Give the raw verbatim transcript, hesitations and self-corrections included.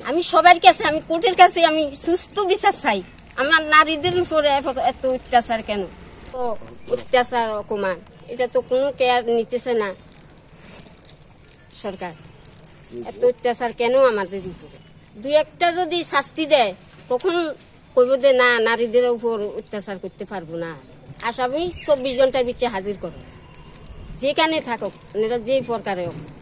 আমি সবার কাছে আমি কোর্টের কাছে আমি সুস্থ বিচার চাই। আমার নারীদের উপরে এত অত্যাচার কেন? তো অত্যাচার অকমান এটা তো কোনো কেয়ার নিতেছে না সরকার। এত অত্যাচার কেন আমাদের উপরে? দুই একটা যদি শাস্তি দেয় তখন কইব যে না, নারীদের উপর অত্যাচার করতে পারবো না। আসামি চব্বিশ ঘন্টার ভিতরে হাজির করো, যেখানে থাকুক, যে প্রকারে হোক।